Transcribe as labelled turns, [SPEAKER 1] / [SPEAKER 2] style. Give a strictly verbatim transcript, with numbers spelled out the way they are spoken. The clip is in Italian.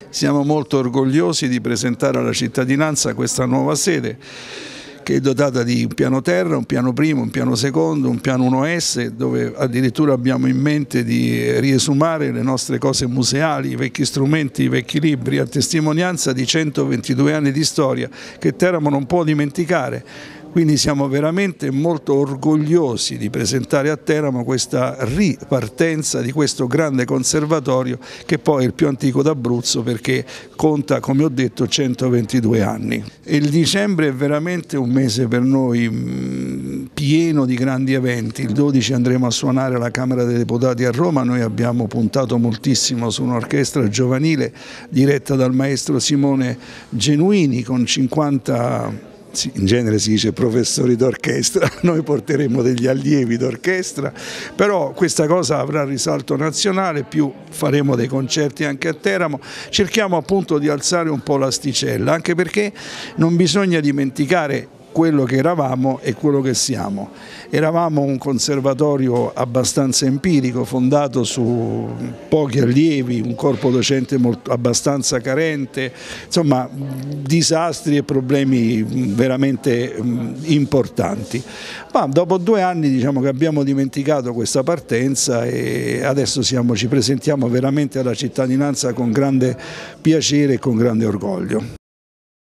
[SPEAKER 1] Siamo molto orgogliosi di presentare alla cittadinanza questa nuova sede che è dotata di un piano terra, un piano primo, un piano secondo, un piano uno esse, dove addirittura abbiamo in mente di riesumare le nostre cose museali, i vecchi strumenti, i vecchi libri, a testimonianza di centoventidue anni di storia che Teramo non può dimenticare. Quindi siamo veramente molto orgogliosi di presentare a Teramo questa ripartenza di questo grande conservatorio che poi è il più antico d'Abruzzo perché conta, come ho detto, centoventidue anni. Il dicembre è veramente un mese per noi mh, pieno di grandi eventi. Il dodici andremo a suonare alla Camera dei Deputati a Roma, noi abbiamo puntato moltissimo su un'orchestra giovanile diretta dal maestro Simone Genuini con cinquanta... in genere si dice professori d'orchestra, noi porteremo degli allievi d'orchestra, però questa cosa avrà risalto nazionale, più faremo dei concerti anche a Teramo, cerchiamo appunto di alzare un po' l'asticella, anche perché non bisogna dimenticare quello che eravamo e quello che siamo. Eravamo un conservatorio abbastanza empirico, fondato su pochi allievi, un corpo docente molto, abbastanza carente, insomma disastri e problemi veramente importanti. Ma dopo due anni diciamo che abbiamo dimenticato questa partenza e adesso siamo, ci presentiamo veramente alla cittadinanza con grande piacere e con grande orgoglio.